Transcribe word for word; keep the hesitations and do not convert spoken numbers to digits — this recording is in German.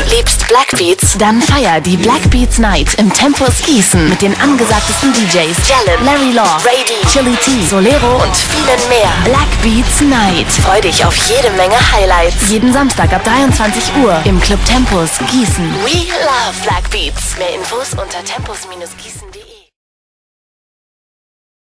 liebst Blackbeats? Dann feier die Blackbeats Night im Tempus Gießen mit den angesagtesten D Js Jalen, Larry Law, Ray D, Chili T, Solero und vielen mehr. Blackbeats Night. Freu dich auf jede Menge Highlights. Jeden Samstag ab dreiundzwanzig Uhr im Club Tempus Gießen. We love Blackbeats. Mehr Infos unter tempus Gießen.